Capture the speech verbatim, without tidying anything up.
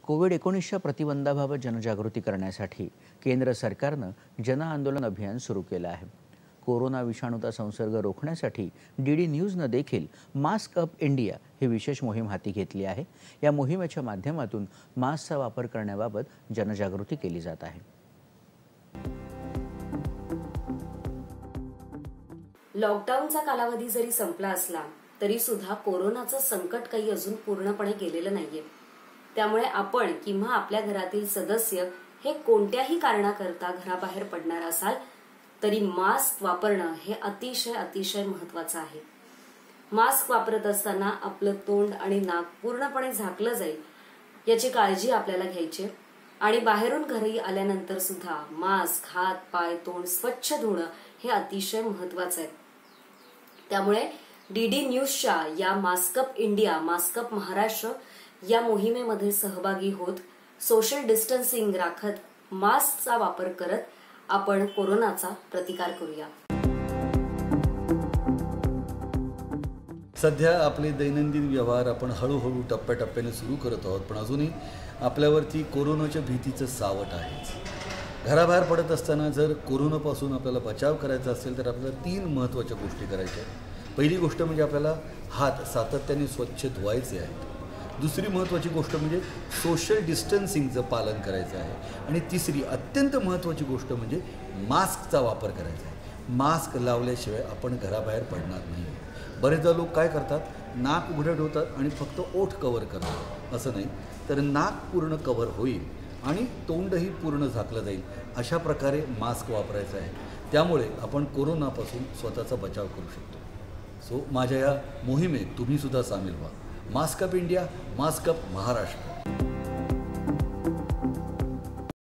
Covid एकोणीसच्या प्रतिबंधाबाबत जनजागृती करण्यासाठी केंद्र सरकारनं जन आंदोलन अभियान सुरू केलं आहे। कोरोना विषाणूचा संसर्ग रोखण्यासाठी डी डी न्यूजनं देखील मास्क अप इंडिया ही विशेष मोहीम हाती घेतली आहे। या मोहिमेच्या माध्यमातून मास्कचा वापर करण्याबाबत जनजागृती केली जात आहे। लॉकडाऊनचा कालावधी जरी संपला असला तरी सुद्धा कोरोनाचं संकट काही अजून पूर्णपणे गेलेलं नाहीये। त्यामुळे आपण किंवा आपल्या घरातील सदस्य हे कोणत्याही कारणाकरता घराबाहेर पडणार असाल तरी मास्क वापरणं हे अतिशय अतिशय महत्त्वाचं आहे। मास्क वापरत असताना आपलं तोंड आणि नाक पूर्णपणे झाकलं जाईल याची काळजी आपल्याला घ्यायची आणि बाहेरून घरी आल्यानंतर सुद्धा मास्क, हात, पाय, तोंड स्वच्छ धुणं हे अतिशय महत्त्वाचं आहे। त्यामुळे डी डी न्यूजच्या या mask up India, mask up Maharashtra या मोहिमेमध्ये सहभागी होत सोशल डिस्टन्सिंग राखत मास्कचा वापर करत आपण कोरोनाचा प्रतिकार करूया। सध्या आपले दैनंदिन व्यवहार आपण हळूहळू टप्प्याटप्प्याने सुरू करत आहोत, पण अजूनही आपल्यावरती कोरोनाच्या भीतीचं सावट आहेच। घराबाहेर पडत असताना जर कोरोनापासून आपल्याला बचाव करायचा असेल तर आपल्याला तीन महत्त्वाच्या गोष्टी करायच्या आहेत। पहिली गोष्ट म्हणजे आपल्याला हात सातत्याने स्वच्छ धुवायचे आहेत। दुसरी महत्त्वाची गोष्ट म्हणजे सोशल डिस्टन्सिंगचं पालन करायचं आहे आणि तिसरी अत्यंत महत्त्वाची गोष्ट म्हणजे मास्कचा वापर करायचा आहे। मास्क लावल्याशिवाय आपण घराबाहेर पडणार नाही। बरेचदा लोक काय करतात, नाक उघडं ठेवतात आणि फक्त ओठ कव्हर करतात। असं नाही, तर नाक पूर्ण कव्हर होईल आणि तोंडही पूर्ण झाकलं जाईल अशा प्रकारे मास्क वापरायचा आहे। त्यामुळे आपण कोरोनापासून स्वतःचा बचाव करू शकतो। सो माझ्या या मोहिमेत तुम्ही सुद्धा सामील व्हा। Mask up India, mask up Maharashtra.